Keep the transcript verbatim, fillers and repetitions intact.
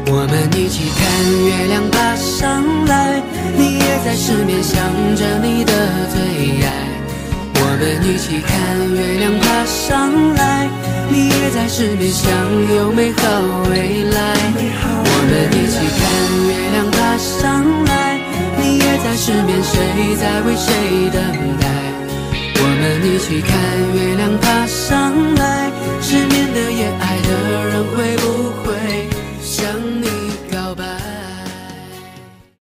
我们一起看月亮爬上来，你也在失眠想着你的最爱。我们一起看月亮爬上来，你也在失眠想有美好未来。我们一起看月亮爬上来，你也在失眠，谁在为谁等待。我们一起看月亮